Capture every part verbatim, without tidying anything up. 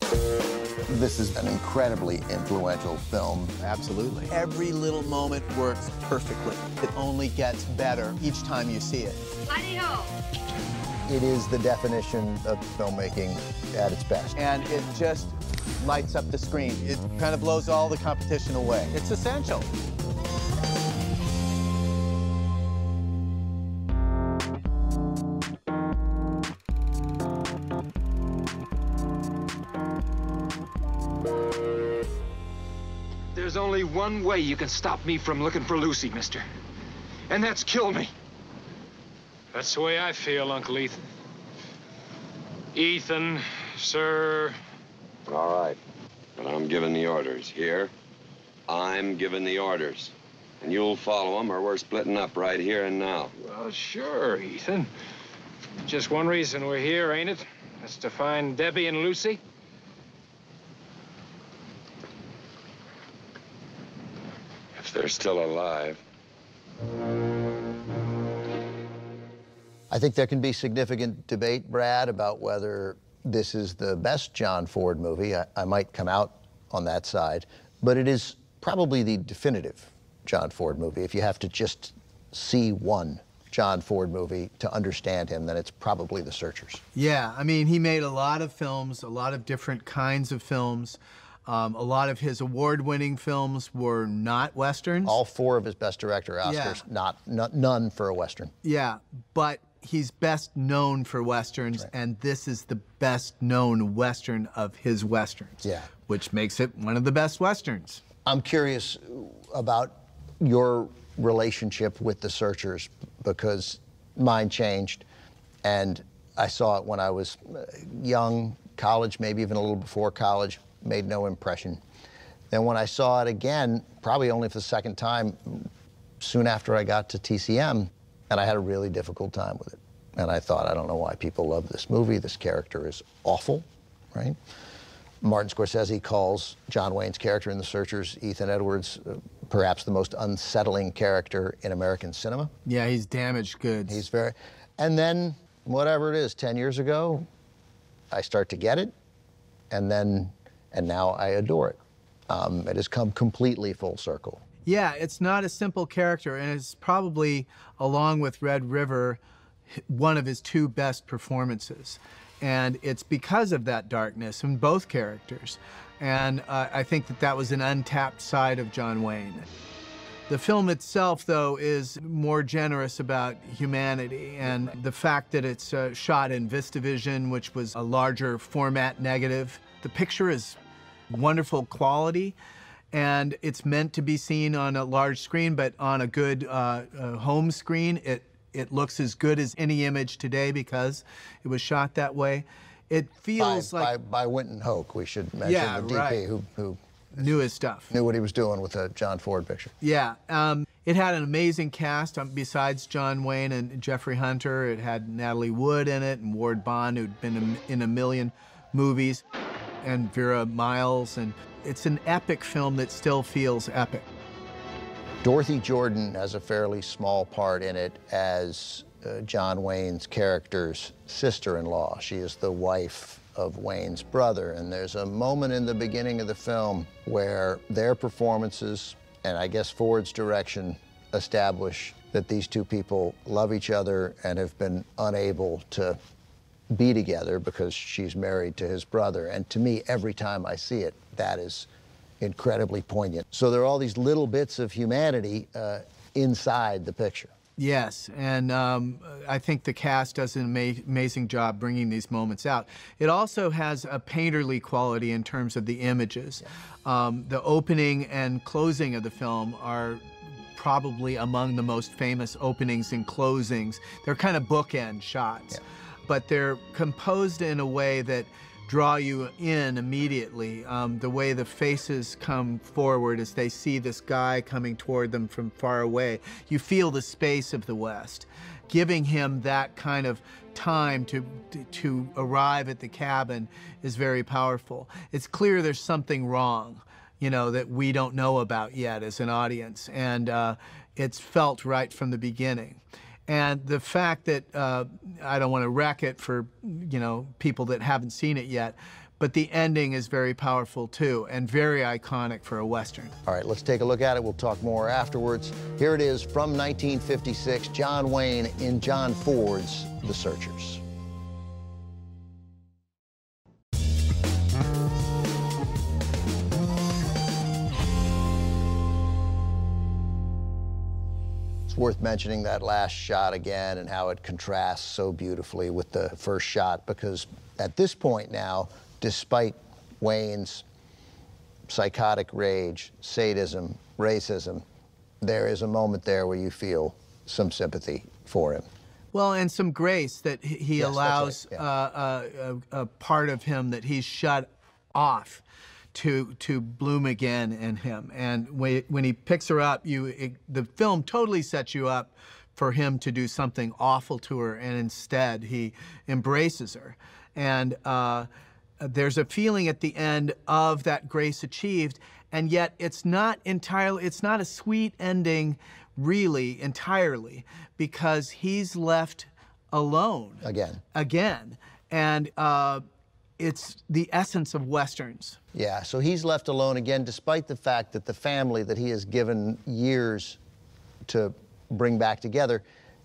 This is an incredibly influential film. Absolutely. Every little moment works perfectly. It only gets better each time you see it. Hi-ho! It is the definition of filmmaking at its best. And it just lights up the screen. It kind of blows all the competition away. It's essential. There's only one way you can stop me from looking for Lucy, mister. And that's kill me. That's the way I feel, Uncle Ethan. Ethan, sir. All right. But I'm giving the orders. Here, I'm giving the orders. And you'll follow them, or we're splitting up right here and now. Well, sure, Ethan. Just one reason we're here, ain't it? That's to find Debbie and Lucy. If they're still alive. I think there can be significant debate, Brad, about whether this is the best John Ford movie. I, I might come out on that side, but it is probably the definitive John Ford movie. If you have to just see one John Ford movie to understand him, then it's probably The Searchers. Yeah, I mean, he made a lot of films, a lot of different kinds of films. Um, a lot of his award-winning films were not Westerns. All four of his Best Director Oscars, Yeah. not, not none for a Western. Yeah, but he's best known for Westerns, Right. and this is the best-known Western of his Westerns. Yeah. Which makes it one of the best Westerns. I'm curious about your relationship with The Searchers, because mine changed, and I saw it when I was young, college, maybe even a little before college. Made no impression. Then when I saw it again, probably only for the second time, soon after I got to T C M, and I had a really difficult time with it. And I thought, I don't know why people love this movie. This character is awful, right? Martin Scorsese calls John Wayne's character in The Searchers, Ethan Edwards, uh, perhaps the most unsettling character in American cinema. Yeah, he's damaged goods. He's very, and then whatever it is, ten years ago, I start to get it, and then and now I adore it. Um, it has come completely full circle. Yeah, it's not a simple character, and it's probably, along with Red River, one of his two best performances. And it's because of that darkness in both characters. And uh, I think that that was an untapped side of John Wayne. The film itself, though, is more generous about humanity, and the fact that it's uh, shot in VistaVision, which was a larger format negative. The picture is wonderful quality, and it's meant to be seen on a large screen, but on a good uh, uh, home screen, it, it looks as good as any image today because it was shot that way. It feels by, like... By, by Winton Hoke, we should mention, Yeah, the D P right. who, who knew his stuff. knew what he was doing with a John Ford picture. Yeah, um, it had an amazing cast um, besides John Wayne and Jeffrey Hunter. It had Natalie Wood in it and Ward Bond, who'd been in, in a million movies, and Vera Miles, and it's an epic film that still feels epic. Dorothy Jordan has a fairly small part in it as uh, John Wayne's character's sister-in-law. She is the wife of Wayne's brother, and there's a moment in the beginning of the film where their performances, and I guess Ford's direction, establish that these two people love each other and have been unable to be together because she's married to his brother. And to me, every time I see it, that is incredibly poignant. So there are all these little bits of humanity uh, inside the picture. Yes, and um, I think the cast does an ama amazing job bringing these moments out. It also has a painterly quality in terms of the images. Yeah. Um, the opening and closing of the film are probably among the most famous openings and closings. They're kind of bookend shots. Yeah. But they're composed in a way that draw you in immediately. Um, the way the faces come forward as they see this guy coming toward them from far away. You feel the space of the West. Giving him that kind of time to, to, to arrive at the cabin is very powerful. It's clear there's something wrong, you know, that we don't know about yet as an audience, and uh, it's felt right from the beginning. And the fact that, uh, I don't want to wreck it for, you know, people that haven't seen it yet, but the ending is very powerful too, and very iconic for a Western. All right, let's take a look at it. We'll talk more afterwards. Here it is from nineteen fifty-six, John Wayne in John Ford's The Searchers. Worth mentioning that last shot again and how it contrasts so beautifully with the first shot, because at this point now, despite Wayne's psychotic rage, sadism, racism, there is a moment there where you feel some sympathy for him. Well, and some grace that he, he Yes, allows that's right, yeah. uh, a, a, a part of him that he's shut off to to bloom again in him. And when, when he picks her up, you it, the film totally sets you up for him to do something awful to her, and instead he embraces her. And uh, there's a feeling at the end of that grace achieved, and yet it's not entirely, it's not a sweet ending really entirely, because he's left alone. Again. Again. And uh, it's the essence of Westerns. Yeah, so he's left alone again, despite the fact that the family that he has given years to bring back together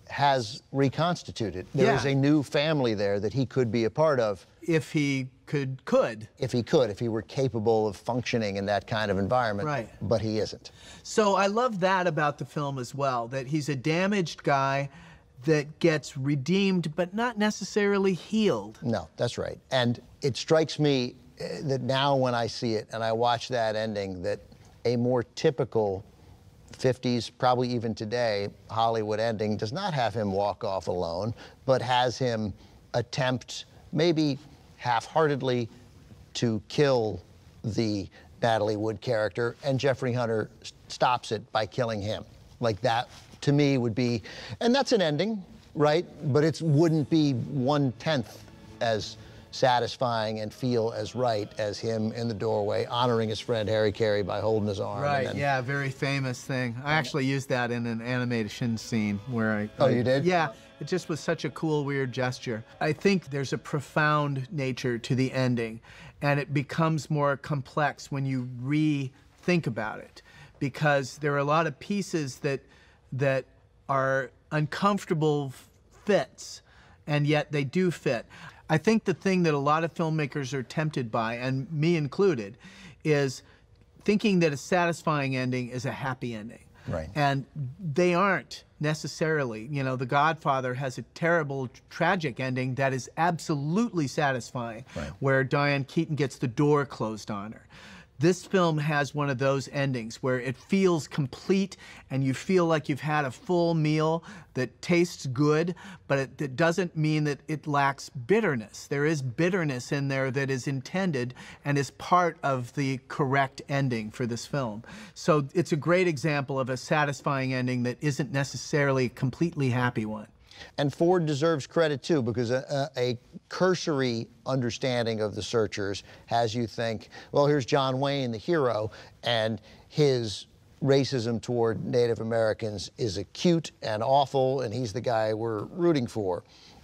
has reconstituted. There Yeah. is a new family there that he could be a part of. If he could, could. If he could, if he were capable of functioning in that kind of environment. Right. But he isn't. So I love that about the film as well, that he's a damaged guy that gets redeemed, but not necessarily healed. No, that's right. And it strikes me uh, that now when I see it and I watch that ending, that a more typical fifties, probably even today, Hollywood ending does not have him walk off alone, but has him attempt, maybe half-heartedly, to kill the Natalie Wood character, and Jeffrey Hunter s- stops it by killing him. Like that, to me, would be, and that's an ending, right? But it wouldn't be one-tenth as satisfying and feel as right as him in the doorway honoring his friend Harry Carey by holding his arm. Right, and then, yeah, very famous thing. I actually used that in an animation scene where I... Oh, I- you did? Yeah, it just was such a cool, weird gesture. I think there's a profound nature to the ending, and it becomes more complex when you re-think about it, because there are a lot of pieces that, that are uncomfortable fits, and yet they do fit. I think the thing that a lot of filmmakers are tempted by, and me included, is thinking that a satisfying ending is a happy ending. Right. And they aren't necessarily. You know, The Godfather has a terrible, tragic ending that is absolutely satisfying, Right. where Diane Keaton gets the door closed on her. This film has one of those endings where it feels complete and you feel like you've had a full meal that tastes good, but it, it doesn't mean that it lacks bitterness. There is bitterness in there that is intended and is part of the correct ending for this film. So it's a great example of a satisfying ending that isn't necessarily a completely happy one. And Ford deserves credit too, because a, a, a cursory understanding of The Searchers has you think, well, here's John Wayne, the hero, and his racism toward Native Americans is acute and awful, and he's the guy we're rooting for.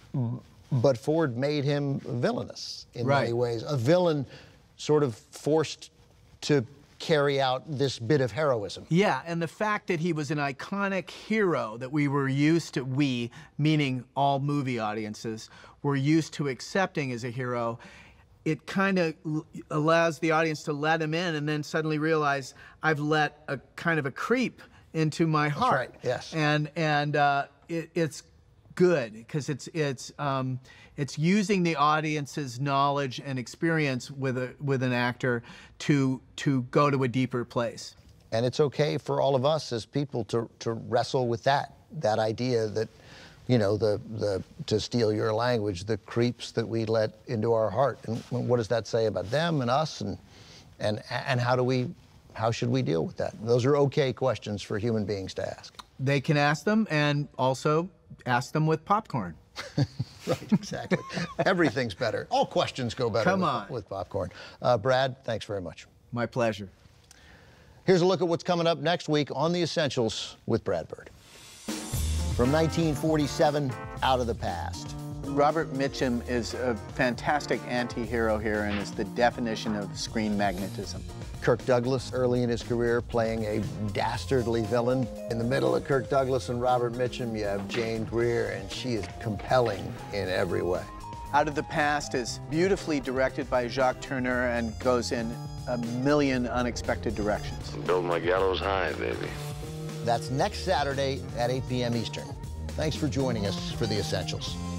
But Ford made him villainous in Right. many ways, a villain sort of forced to carry out this bit of heroism. Yeah, and the fact that he was an iconic hero that we were used to, we, meaning all movie audiences, were used to accepting as a hero, it kind of allows the audience to let him in and then suddenly realize, I've let a kind of a creep into my heart. right, yes. And, and uh, it, it's good, because it's, it's, um, it's using the audience's knowledge and experience with, a, with an actor to, to go to a deeper place. And it's okay for all of us as people to, to wrestle with that, that idea that, you know, the, the, to steal your language, the creeps that we let into our heart. And what does that say about them and us? And, and, and how do we, how should we deal with that? Those are okay questions for human beings to ask. They can ask them, and also ask them with popcorn. Right, exactly. Everything's better. All questions go better Come with, on. with popcorn. Uh, Brad, thanks very much. My pleasure. Here's a look at what's coming up next week on The Essentials with Brad Bird. From nineteen forty-seven, Out of the Past. Robert Mitchum is a fantastic anti-hero here and is the definition of screen magnetism. Kirk Douglas, early in his career, playing a dastardly villain. In the middle of Kirk Douglas and Robert Mitchum, you have Jane Greer, and she is compelling in every way. Out of the Past is beautifully directed by Jacques Tourneur and goes in a million unexpected directions. Build my gallows high, baby. That's next Saturday at eight p m Eastern. Thanks for joining us for The Essentials.